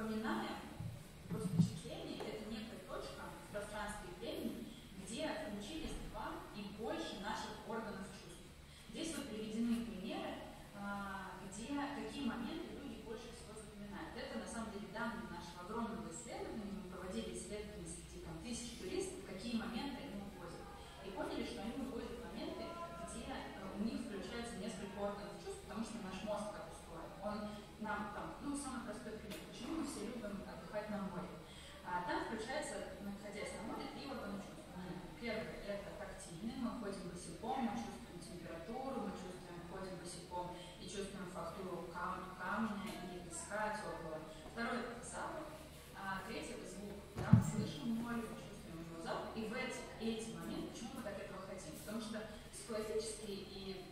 запоминаем просто впечатление, это некая точка в пространстве и времени, где включились два и больше наших органов чувств. Здесь вот приведены примеры, где какие моменты люди больше всего запоминают. Это на самом деле данные нашего огромного исследования. Мы проводили исследования среди тысяч туристов, какие моменты они вывозят. И поняли, что они вывозят моменты, где у них включается несколько органов чувств, потому что наш мозг так устроен. Он нам там, самый простой пример. Почему мы все любим отдыхать на море? Там включается, находясь на море, 3 органа чувств. Первый – это тактильный, мы ходим босиком, мы чувствуем температуру, мы ходим босиком и чувствуем фактуру камня или песка теплого. Второй – это запах. Третий – это звук. Да, мы слышим море, мы чувствуем его запах. И в эти моменты, почему мы так этого хотим? Потому что психологически и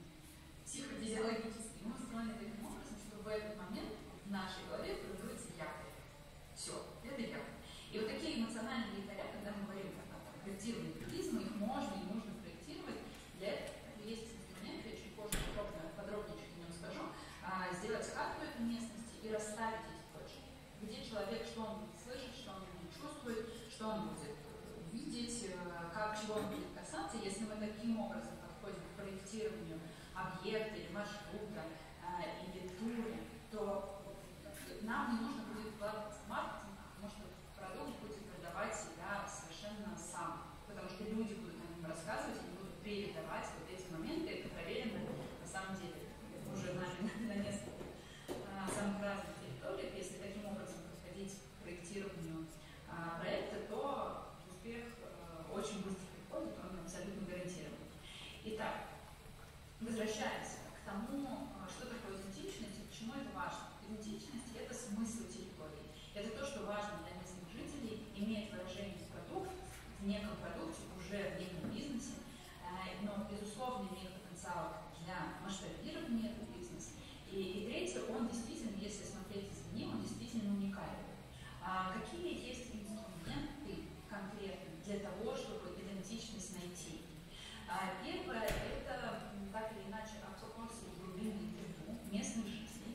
психофизиологически мы устроены таким образом, что в этот момент в нашей голове формируется я. Все, это я. И вот такие эмоциональные якоря, когда мы говорим о проектировании туризма, их можно и нужно проектировать. Для этого есть инструмент, я чуть позже подробнее о нем скажу, сделать карту этой местности и расставить эти точки. Где человек, что он будет слышать, что он будет чувствовать, что он будет видеть, чего он будет касаться. Если мы таким образом подходим к проектированию объекта или маршрута или тура, то нам не нужно будет вкладываться в маркетинг, потому что продукт будет продавать себя совершенно сам, потому что люди будут о нем рассказывать, они будут передавать вот эти моменты. Это проверено на самом деле уже на нескольких самых разных территориях. Если таким образом подходить к проектированию проекта, то успех очень быстро приходит, он абсолютно гарантирован. Итак, возвращаясь к тому, что такое идентичность и почему это важно. Идентичность – это смысл территории. Это то, что важно для местных жителей, имеет выражение в продукте, в неком продукте, уже в неком бизнесе, но, безусловно, имеет потенциал для масштабирования этого бизнеса. И третье, он действительно, если смотреть извне, он действительно уникален. Какие есть инструменты конкретно для того, чтобы идентичность найти? Первое – это, так или иначе, опросы и глубинные интервью местных жителей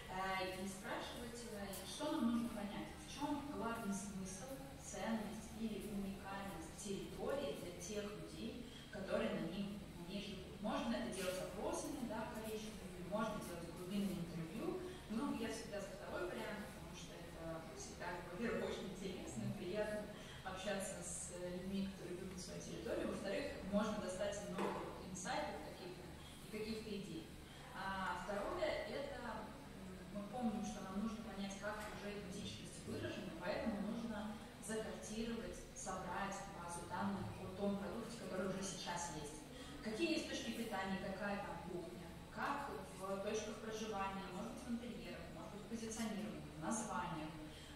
и спрашивать, что нам нужно понять, в чем главный смысл, ценность или уникальность территории для тех людей, которые на ней живут. Можно это делать опросами, да, количеством, можно делать глубинное интервью. Я всегда за второй вариант, потому что это всегда, во-первых, очень интересно, приятно общаться с людьми, которые любят свою территорию. Во-вторых, можно достать много инсайтов каких-то идей. Второе – это мы помним, что нам нужно понять, как уже идентичность выражена, поэтому нужно закартировать, собрать базу данных о том продукте, который уже сейчас есть. Какие есть точки питания, какая там кухня, как в точках проживания, может быть, в интерьерах, может быть, в позиционировании, в названиях,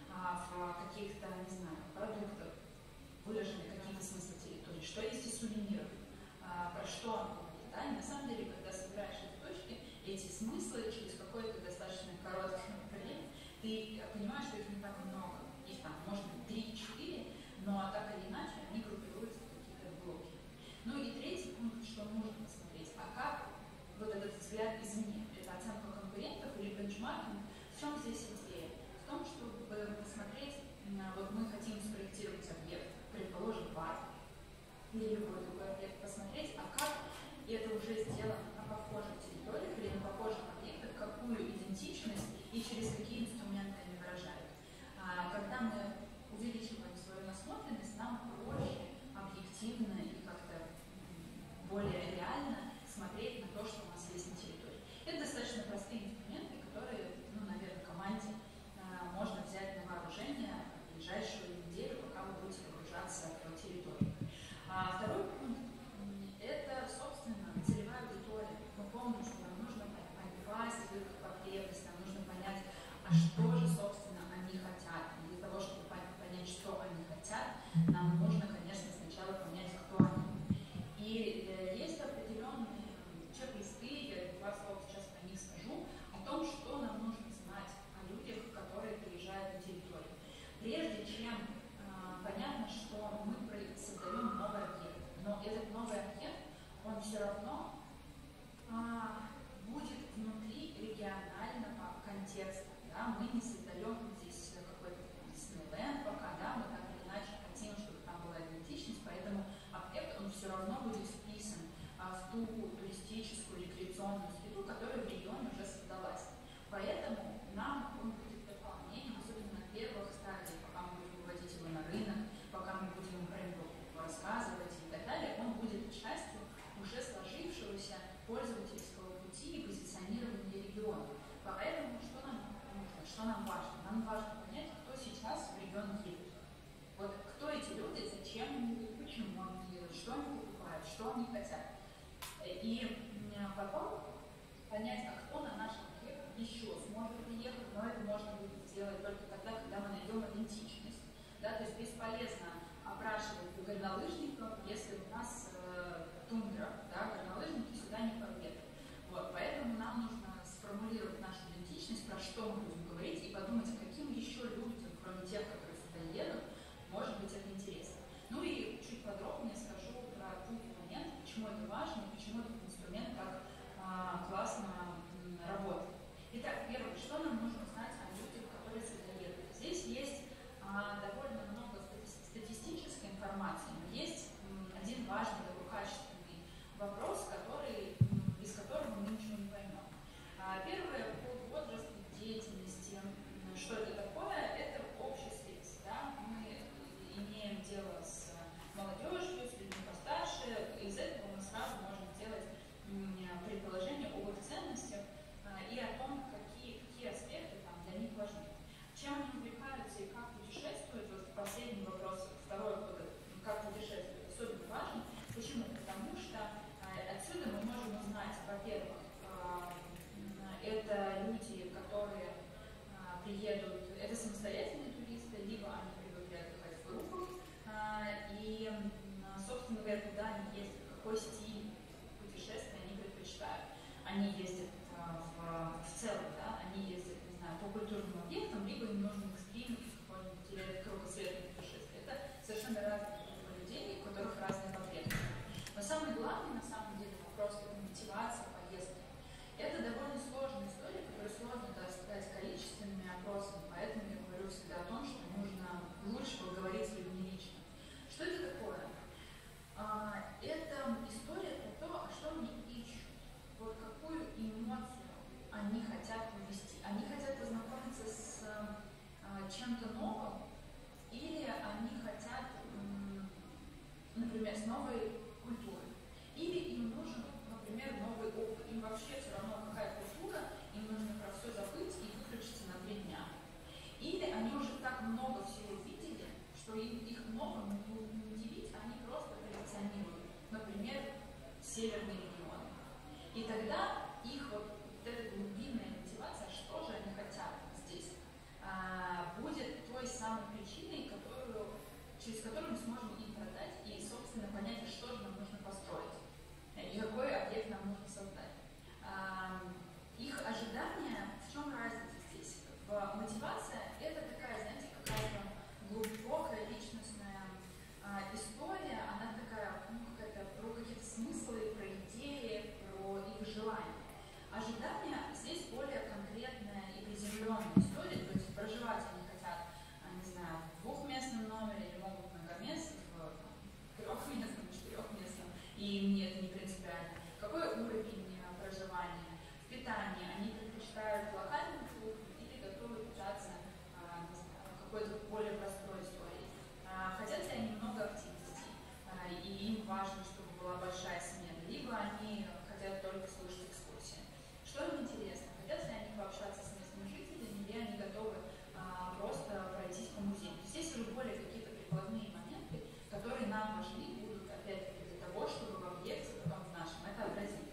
в каких-то, не знаю, продуктах выражены какие-то смыслы территории, что есть из сувениров, про что оно говорит. Да? И на самом деле, когда собираешь эти точки, эти смыслы через какое-то достаточно короткое время, ты понимаешь, что их не так много. Их там, может быть, 3-4, но так или иначе они группируются в какие-то блоки. И третий пункт, что нужно посмотреть, как вот этот взгляд извне, это оценка конкурентов или бенчмаркинг, в чем здесь идея? В том, чтобы посмотреть, вот мы хотим спроектировать объект, предположим, парк или любой другой объект, посмотреть, как это уже сделано на похожих территориях или на похожих объектах, какую идентичность и через какие инструменты они выражают. Когда мы увеличиваем свою насмотренность, нам проще объективно и как-то более реально смотреть на то, что у нас есть на территории. Это достаточно простые инструменты, которые, наверное, команде можно взять на вооружение в ближайшую неделю, пока вы будете погружаться в территорию. Второй пункт – это, собственно, целевая аудитория. Мы помним, что нам нужно попасть в их потребность, нам нужно понять, туристического пути и позиционирования региона. Поэтому что нам нужно, что нам важно? Нам важно понять, кто сейчас в регион едет. Вот кто эти люди, зачем они едут, почему они едут, что они покупают, что они хотят. И потом понять, а кто на наш объект еще сможет приехать, но это можно будет сделать только тогда, когда мы найдем идентичность. Да, то есть бесполезно опрашивать горнолыжников, если у нас тундра, да, горнолыжники сюда не поедут. Вот, поэтому нам нужно сформулировать нашу идентичность, про что мы будем говорить, и подумать, каким еще людям, кроме тех, которые сюда едут, может быть это интересно. Ну и чуть подробнее скажу про путь и момент, почему это важно, и почему этот инструмент так классно работает. Итак, первое, что нам нужно знать о людях, которые сюда едут. Здесь есть довольно много статистической информации, но есть один важный, такой качественный вопрос, без которого мы ничего не поймем. Первое, по возрасту, деятельности, что это такое, это общий срез. Да? Мы имеем дело с молодежью, с людьми постарше, из этого мы сразу можем сделать предположение об их ценностях и о том, какие аспекты там для них важны. Чем они увлекаются и как путешествуют, вот последний вопрос, второй, как путешествуют, особенно важен. Почему? Потому что отсюда мы можем узнать, во-первых, это люди, которые приедут, это самостоятельные туристы, либо они привыкли отдыхать в группах, и, собственно говоря, куда они ездят, какой стиль путешествия они предпочитают. Они ездят в целом, да, они ездят, не знаю, по культурным объектам, либо им нужен экстрим, какой-нибудь или кругосветное путешествие. Это совершенно разные группы людей, у которых разные потребности. Но самый главный, на самом деле, вопрос – это мотивация поездки. Это довольно сложная история, которую сложно достать количественными опросами, поэтому я говорю всегда о том, что нужно лучше поговорить с людьми лично. Что это такое? Это история про то, что они ищут, вот какую эмоцию они хотят увести. Они хотят познакомиться с чем-то новым, или они хотят, например, с новой культурой, или им нужен, например, новый опыт. Им вообще все равно, какая культура, им нужно про все забыть и выключиться на 3 дня. Или они уже так много всего видели, что их новым не удивить, они просто коллекционируют, например, северные регионы. И тогда их вот эта глубинная мотивация, что же они хотят здесь, будет той самой причиной, через которую мы сможем им продать и, собственно, понять, что же нам нужно построить, и какой объект нам нужно создать. Их ожидания, в чем разница здесь? Мотивация – это такая, знаете, какая-то глубокая личностная история, она такая, какая-то про какие-то смыслы, про идеи, про их желания. Ожидания здесь более конкретная и приземленная история, то есть проживать они хотят, не знаю, в 2-местном номере или могут многоместном, в 3-местном, 4-местном, и мне это не принципиально. Какой уровень проживания, в питании, они предпочитают локальную кухню или готовы питаться, не знаю, какой-то более простой историей. Хотят ли они много активностей, и им важно, чтобы была большая смена, либо они хотят только слушать экскурсии. Что им интересно? Хотят ли они пообщаться с местными жителями, или они готовы просто пройтись по музею? Здесь уже более какие-то прикладные моменты, которые нам важны будут, опять-таки, для того, чтобы в объекте, потом в нашем, это отразить.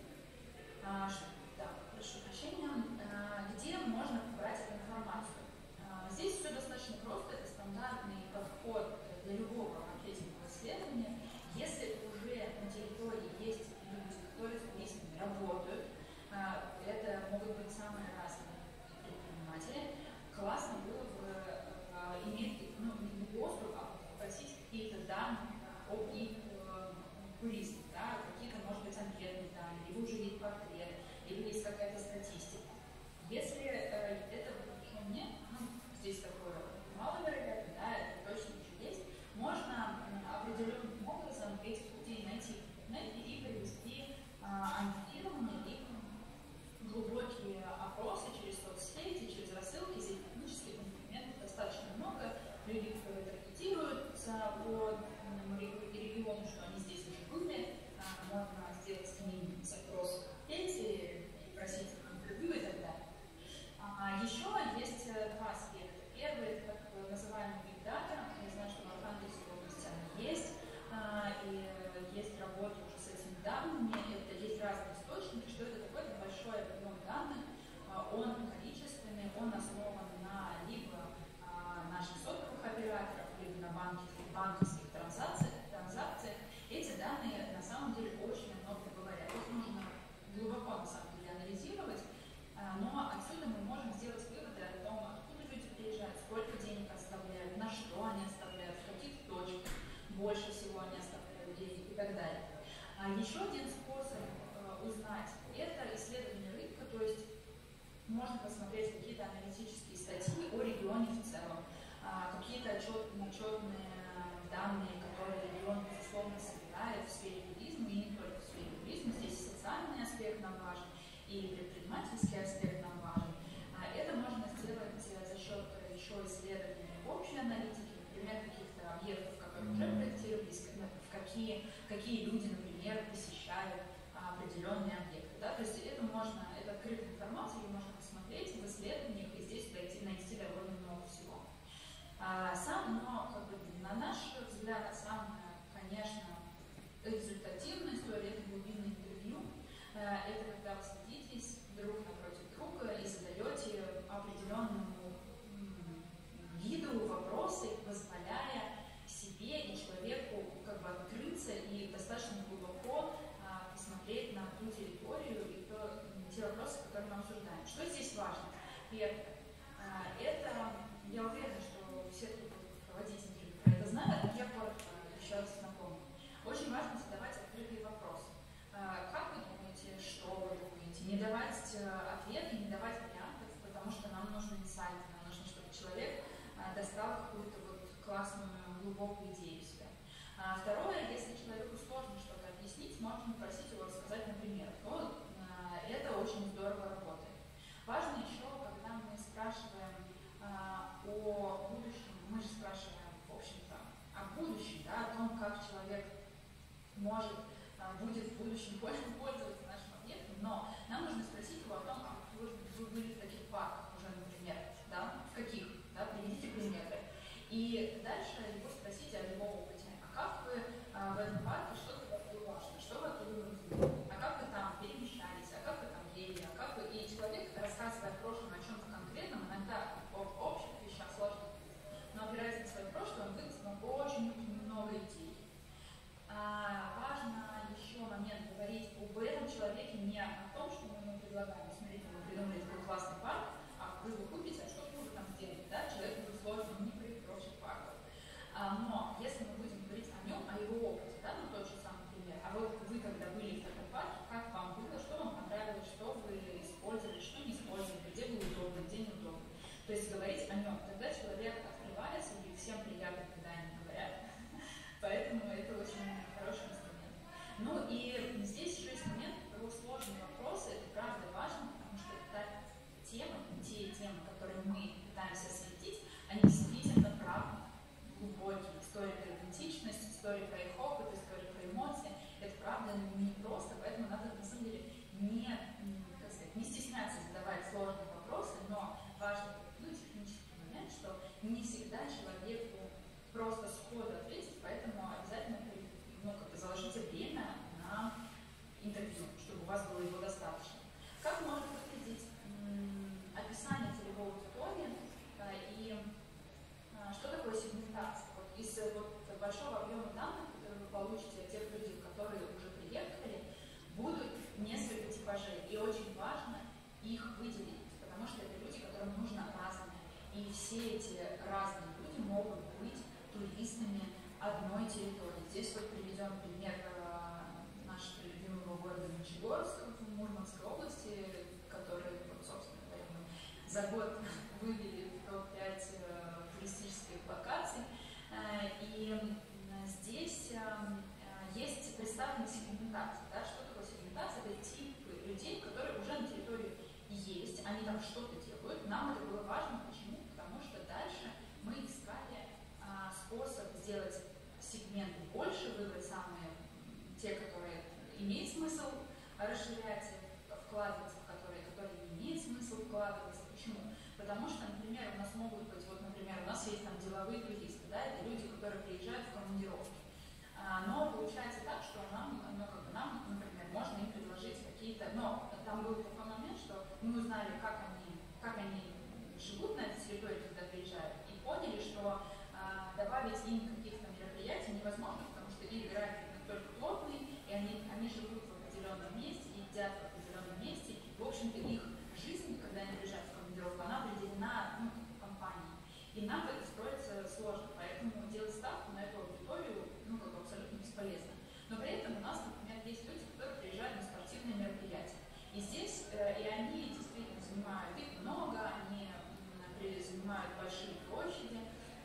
Прошу прощения. Где можно брать эту информацию? Здесь все достаточно просто, это стандартный подход для любого маркетингового исследования. Если уже на территории есть люди, которые с туристами работают, это могут быть самые разные предприниматели, классно было бы иметь не доступ, а попросить какие-то данные об их туристах, да, какие-то, может быть, анкетные данные, либо уже есть портрет, либо есть какая-то статистика. Если этого еще нет, здесь такое маловероятно, да, это точно еще есть, можно определенным образом этих людей найти в интернете и провести анкетирование, либо глубокие опросы, можно посмотреть какие-то аналитические статьи о регионе в целом, какие-то учетные данные, которые регион, безусловно, собирает в сфере туризма, и не только в сфере туризма. Здесь и социальный аспект нам важен, и предпринимательский аспект нам важен. Это можно сделать за счет еще исследований общей аналитики, например, каких-то объектов, которые уже проектировались, какие люди, например, посещают определенные объекты. Да? То есть это открытая информация, ее можно посмотреть в исследованиях, и здесь найти довольно много всего. Но на наш взгляд, самая, конечно, результативная история — это глубинное интервью. Это когда вы садитесь друг напротив друга и задаете определенному гиду вопросы, позволяя себе и человеку открыться и достаточно глубоко посмотреть на ту территорию и те вопросы, которые мы обсуждаем. Что здесь важно? Первое. Это, я уверена, что все, кто будет проводить интервью, про это знают, но я коротко еще раз напомню. Очень важно задавать открытые вопросы. Как вы думаете, что вы думаете? Не давать ответы, не давать вариантов, потому что нам нужен инсайт, нам нужно, чтобы человек достал какую-то классную, глубокую идею себя. Второе, если человеку сложно что-то объяснить, можно попросить его рассказать на примерах. Это очень здорово работает. Важно еще, когда мы спрашиваем о будущем, мы же спрашиваем, в общем-то, о будущем, да, о том, как человек будет в будущем пользоваться нашим объектом, но нам нужно спросить его о том, вы были в таких парках уже, например, да, в каких, да, приведите примеры. И дальше его спросить о его опыте. А как вы в этом парке, что для вас было важно, что вы оттуда вынесли, а как вы там перемещались, а как вы там ели, а как вы... И человек, рассказывая о прошлом, о чем-то конкретном, иногда об общих вещах сложно, но опираясь на свое прошлое, он вынес очень много идей. Важно еще момент говорить об этом человеке не о том, что мы ему предлагаем. Смотрите, мы придумали такой классный парк, а вы его купите, а что вы там сделаете? Да? Человеку будет сложно, он не привык к прочих парков. Но если мы будем говорить о нем, о его опыте, да, тот же самый пример, а вот вы, когда были в таком парке, как вам было, что вам понравилось, что вы использовали, что не использовали, где было удобно, где неудобно. То есть говорить о нем, тогда человек открывается, и всем приятно, когда они говорят. Поэтому это очень хороший инструмент. Ну и здесь еще есть момент, того сложные вопросы, это правда важно, потому что те темы, которые мы пытаемся осветить, они действительно правда глубокие. История про идентичность, история про их опыт, история про эмоции. Это правда не просто, поэтому надо на самом деле не стесняться задавать сложные вопросы, но важно технический момент, что не всегда человеку просто сходу ответить, поэтому обязательно заложите время на интервью, чтобы у вас было его достаточно. Как может выглядеть описание целевой аудитории и что такое сегментация? Из большого объема данных, которые вы получите от тех людей, которые уже приехали, будут несколько типажей. И очень важно их выделить, потому что это люди, которым нужно разное. И все эти разные люди могут быть туристами одной территории. Здесь приведем пример нашего любимого города Мончегорск в Мурманской области, который, собственно говоря, мы за год вывели в топ-5 туристических локаций. И здесь есть представленная сегментация. Да? Что такое сегментация? Это типы людей, которые уже на территории есть, они там что-то делают. Нам это было важно. Почему? Потому что дальше мы искали способ сделать сегменты больше, выбрать самые те, которые имеет смысл расширять, вкладываться, в которые не имеет смысл вкладываться. Почему? Потому что, например, у нас могут быть, например, у нас есть там деловые туристы, да, это люди, которые приезжают в командировки. Но получается так, что нам, например, можно им предложить какие-то, но там был такой момент, что мы узнали, как они живут на этой территории, когда приезжают, и поняли, что добавить им каких-то мероприятий невозможно, потому что их график только плотный, и они живут в определенном месте, едят в определенном месте, и, в общем-то, их жизнь, когда они приезжают в командировку, она определена компанией. И нам это строится сложно, поэтому делать ставку на эту аудиторию абсолютно бесполезно. Но при этом у нас, например, есть люди, которые приезжают на спортивные мероприятия. И здесь и они действительно занимают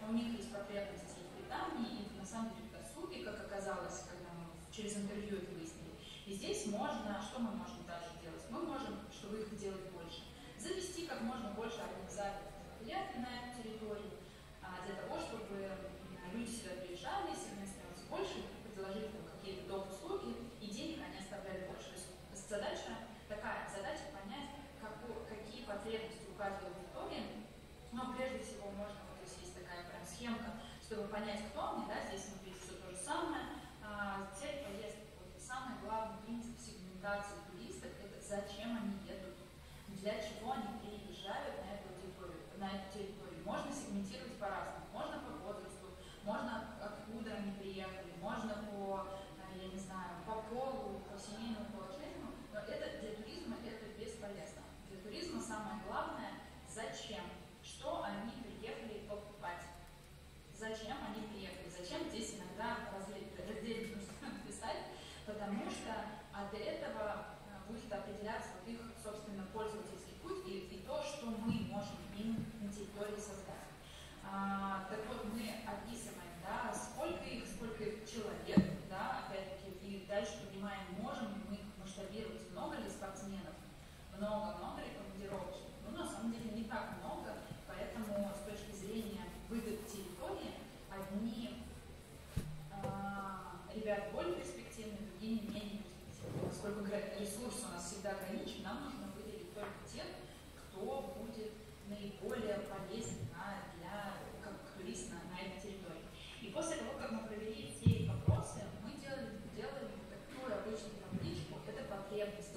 у них есть потребности и в питании, и на самом деле в досуге, как оказалось, когда мы через интервью это выяснили. И здесь можно, что мы можем дальше делать? Мы можем, чтобы их делать больше, завести как можно больше организаторов мероприятий на эту территорию, для того, чтобы люди сюда приезжали, сегмент становился больше, предложили там какие-то доп. Услуги, и денег они оставляли больше. Задача такая, задача понять, какие потребности у каждой аудитории, но прежде всего можно, вот здесь есть такая прям схемка, чтобы понять, кто мне, да, здесь смотрите, все то же самое. Цель поездки, вот самый главный принцип сегментации туристов, это зачем они едут, для чего они приезжают на эту территорию. Можно сегментировать по-разному, можно по возрасту, можно откуда они приехали, можно по, я не знаю, по полу, по семейному положению, но это для туризма это бесполезно. Для туризма самое главное, зачем, что они приехали покупать, зачем они приехали, зачем здесь иногда раздельно нужно написать, потому что от этого будет определяться вот их, собственно, пользовательский путь и то, что мы можем им на территории создать. Так вот, мы описываем, да, сколько их человек, да, опять-таки, и дальше понимаем, можем ли мы их масштабировать, много ли спортсменов, много ли командировочных. Ну, на самом деле, не так много, поэтому с точки зрения выгод территории, одни ребята более перспективные, другие не менее перспективные. Поскольку ресурс у нас всегда ограничен, нам нужно выделить только тех, кто будет наиболее полезен как турист на этой территории. И после того, как мы провели все вопросы, мы делали вот такую обычную табличку, это потребности.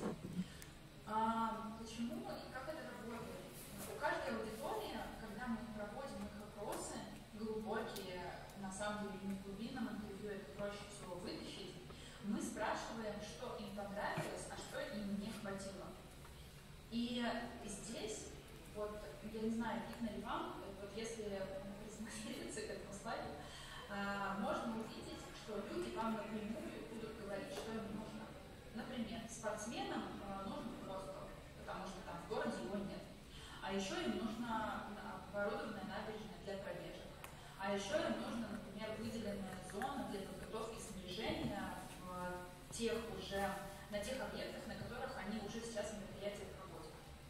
Почему и как это работает? У каждой аудитории, когда мы проводим их опросы, глубокие, на самом деле не в глубинном интервью, это проще всего вытащить, мы спрашиваем, что им понравилось, а что им не хватило. И здесь, вот, я не знаю, видно ли вам, вот если присмотреться к этому слайду, можно увидеть, что люди вам напрямую будут говорить, что им нужно. Например, спортсменам нужен хостел, потому что там в городе его нет. А еще им нужна оборудованная набережная для пробежек. А еще им нужна, например, выделенная зона для подготовки снаряжения на тех объектах, на которых они уже сейчас мероприятия проводят.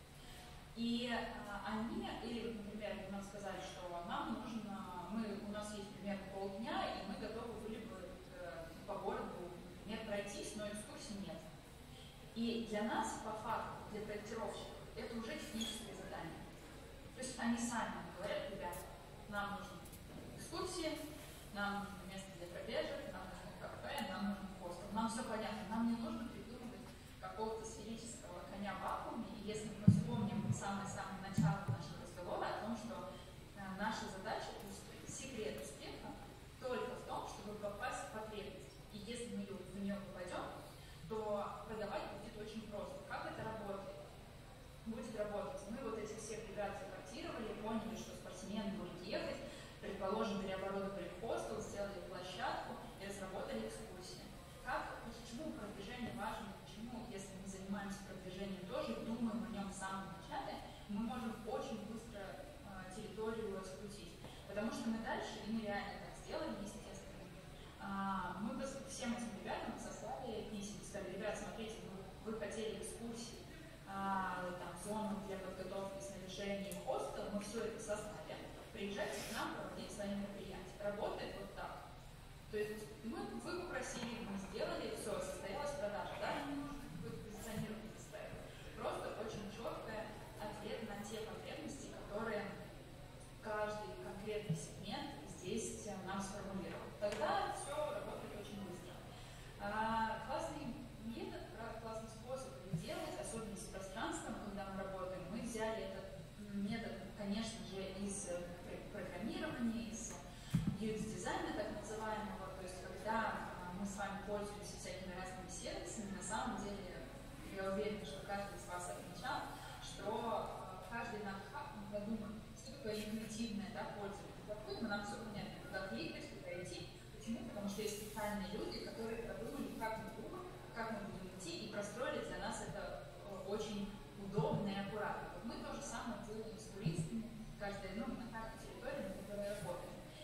И или, например, нам сказали, что нам нужно, у нас есть примерно полдня, и мы готовы были бы по городу, например, пройтись, но экскурсий нет. И для нас, по факту, для проектировщиков, это уже техническое задание. То есть они сами говорят, ребята, нам нужны экскурсии, нам нужно место для пробежек, нам нужно кафе, нам нужен хостел. Нам все понятно, нам не нужно придумывать какого-то сферического коня в вакууме. И если мы вспомним самое-самое начало нашего разговора о том, что наша задача, секрет успеха только в том, чтобы попасть в потребность. И если мы в нее попадем, то продавать будет очень просто. Как это работает? Будет работать. Мы вот этих всех ребят зафиксировали, поняли, что спортсмены будут ехать, предположим, переоборудовали хостел, сделали площадку и разработали экскурсии. Почему продвижение важно? Почему, если мы занимаемся продвижением тоже, думаем о нем в самом начале, мы можем очень быстро территорию раскрутить. Потому что мы дальше, и мы реально так сделали, естественно, мы всем этим ребятам сослали письма, сказали, ребят, смотрите, вы хотели экскурсии, зону для подготовки снаряжения, хостел, мы все это создали. Приезжайте к нам проводить свои мероприятия. Работает вот так. То есть вы попросили, мы сделали, все, состоялась продажа. Да, не нужно какое-то позиционирование заставить. Просто очень четкий ответ на те потребности, которые каждый конкретный сегмент здесь нам сформулировал. Тогда все работает очень быстро. Классный метод, классный способ это делать, особенно с пространством, когда мы работаем. Мы взяли этот метод, конечно же, из программирования, из UX-дизайна, так называемого. То есть, когда мы с вами пользуемся всякими разными сервисами, на самом деле, я уверена, что каждый из вас отмечал, что каждый подумает, что такое интуитивное пользование. Допустим, нам все понятно, куда кликать, куда идти. Почему? Потому что есть специальные люди, которые продумали, как мы думаем, как мы будем идти, и простроили для нас это очень удобно и аккуратно. Вот мы то же самое делаем с туристами, на каждой территории, на которой работаем.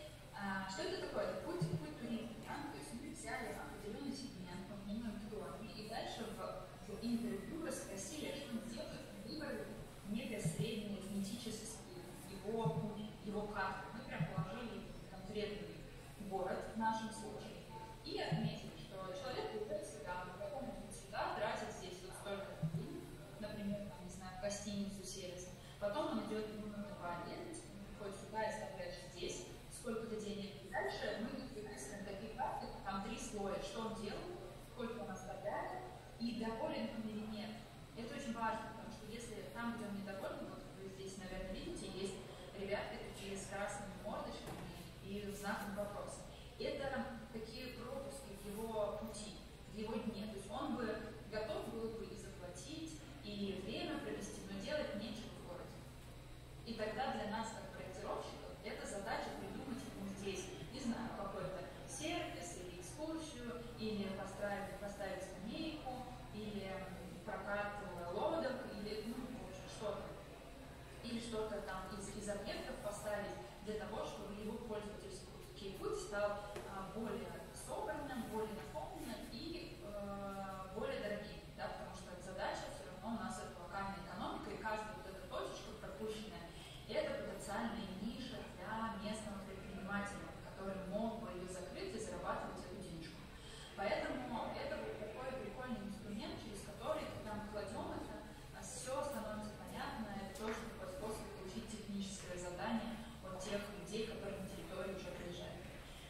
важно, потому что если там, где он недоволен, вот вы здесь, наверное, видите, есть ребята такие с красными мордочками и знаком вопроса. Это такие пропуски в его пути, в его дне. То есть он бы готов был бы и заплатить, и время провести, но делать нечего в городе. И тогда для нас, как проектировщиков, это задача придумать ему здесь, не знаю, какой-то сервис или экскурсию, или поставить скамейку, или прокат лодок, или что-то. Или что-то там из объектов поставить для того, чтобы его пользовательский путь стал более собранным, более наполненным и более дорогим. Да, потому что задача все равно у нас это локальная экономика, и каждая вот эта точечка пропущенная, это потенциальная ниша для местного предпринимателя, который мог бы ее закрыть и зарабатывать эту денежку. Поэтому это вот такой прикольный инструмент, через который, когда мы кладем это, все становится понятно, это тоже такой способ получить техническое задание от тех людей, которые на территории уже приезжают.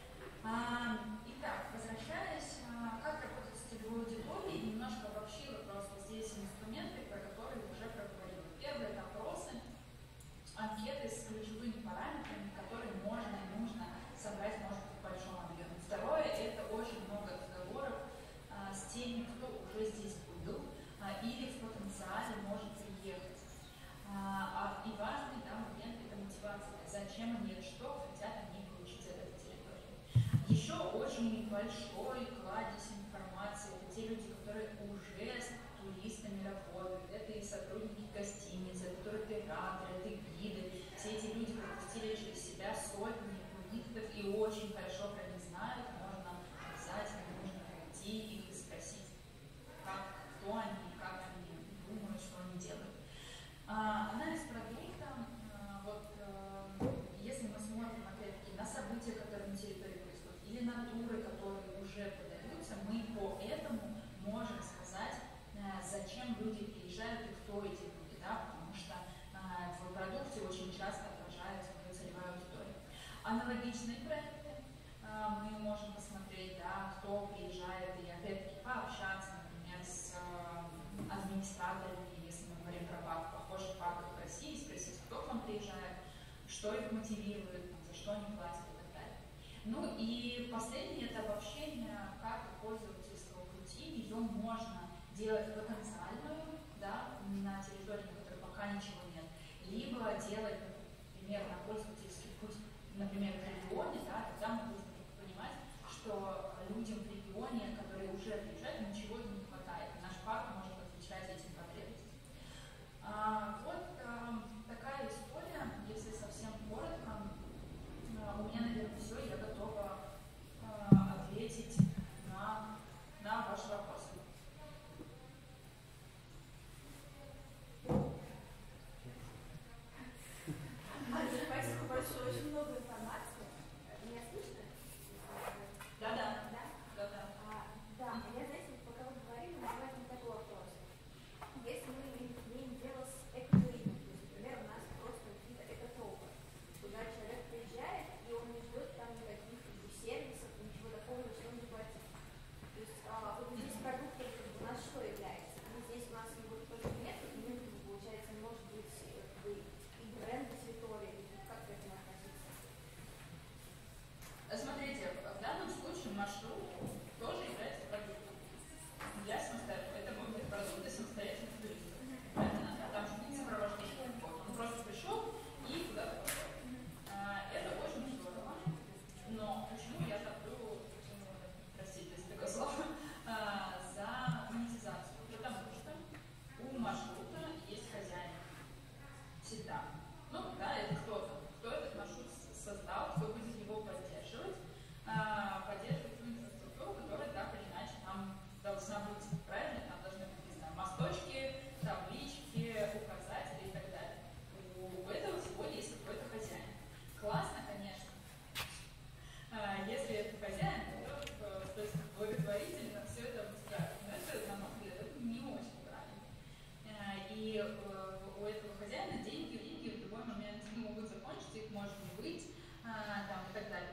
Итак, возвращаясь, как работать с целевой аудиторией, немножко обобщила просто здесь инструменты, про которые уже проговорила. Первое – это опросы, анкеты с ключевыми параметрами, которые можно и нужно собрать, может быть, в большом объеме. Второе – это очень много разговоров с теми, кто уже здесь был или в потенциале может приехать. И важный момент – это мотивация. Зачем они это, что хотят они получить от этой территории. Еще очень большой кладезь информации – это те люди, которые уже с туристами работают, это и сотрудники гостиниц, это туроператоры, это гиды. Все эти люди пропустили через себя сотни туристов и очень хорошо про них знают. Можно обязательно нужно прийти их и спросить, кто они, как они думают, что они делают. Анализ продукта, если мы смотрим опять-таки на события, которые на территории происходят, или на туры, которые уже подаются, мы по этому можем сказать, зачем люди приезжают и кто эти люди, да, потому что в продукте очень часто отражается целевая аудитория. Аналогичные проекты мы можем посмотреть, да, кто приезжает и опять-таки пообщаться, например, с администраторами, если мы говорим про парк, похожих парков в России, спросить, кто к вам приезжает, что их мотивирует, за что они платят и так далее. Ну и последнее – это обобщение карты пользовательского пути. Ее можно делать потенциальную, да, на территории, на которой пока ничего нет, либо делать, например, на пользовательский путь, например, в регионе, да, тогда мы должны понимать, что людям в регионе, которые уже приезжают, ничего не хватает. Наш парк может отвечать этим потребностям. Вот такая история, если совсем коротко. У меня, наверное, все, я готова ответить на ваши вопросы. Спасибо большое, очень много информации. Меня слышно? Да. Да, я, знаете, пока вы говорили, называется такой вопрос. Если мы имеем дело с экотуризмом, то есть, например, у нас просто какие-то экотропы, куда человек приезжает, и он не ждет там никаких сервисов, ничего такого, за что он не платит. То есть вот здесь продукты у нас что является? Здесь у нас его тоже нет, и получается, может быть, и бренд территории, как к этому относиться? Смотрите, в данном случае маршрут тоже является продуктом. Это могут быть продукты самостоятельных туристов. Правильно? Там же не сопровождение. Он просто пришел и куда-то пошел. Это очень здорово. Но почему я топлю, простите, если такое слово, за монетизацию? Потому что у маршрута есть хозяин. Всегда. Ну, да, это кто-то. Кто этот маршрут создал, кто будет его поддерживать ту инфраструктуру, которая так или иначе там должна быть, правильно? Там должны быть, не знаю, мосточки, таблички, указатели и так далее. У этого всего есть какой-то хозяин. Классно, конечно. Если это хозяин, то есть благотворительно все это обустраивает. Но это, на мой взгляд, это не очень правильно. И у этого хозяина деньги в любой момент могут закончиться, их может не быть, там, и так далее.